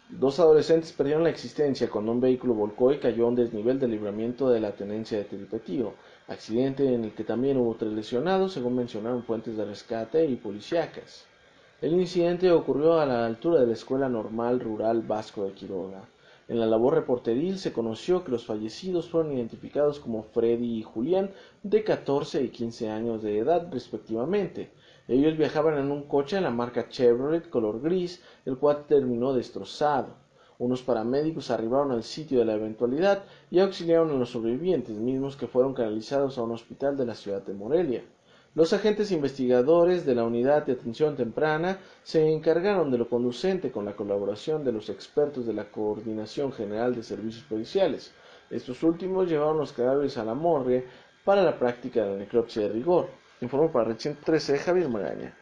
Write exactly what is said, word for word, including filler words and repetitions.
Dos adolescentes perdieron la existencia cuando un vehículo volcó y cayó a un desnivel del libramiento de la tenencia de Tiripetío, accidente en el que también hubo tres lesionados, según mencionaron fuentes de rescate y policíacas. El incidente ocurrió a la altura de la Escuela Normal Rural Vasco de Quiroga. En la labor reporteril se conoció que los fallecidos fueron identificados como Freddy y Julián, de catorce y quince años de edad respectivamente. Ellos viajaban en un coche de la marca Chevrolet color gris, el cual terminó destrozado. Unos paramédicos arribaron al sitio de la eventualidad y auxiliaron a los sobrevivientes, mismos que fueron canalizados a un hospital de la ciudad de Morelia. Los agentes investigadores de la Unidad de Atención Temprana se encargaron de lo conducente con la colaboración de los expertos de la Coordinación General de Servicios Policiales. Estos últimos llevaron los cadáveres a la morgue para la práctica de la necropsia de rigor. Informó para Red ciento trece Javier Magaña.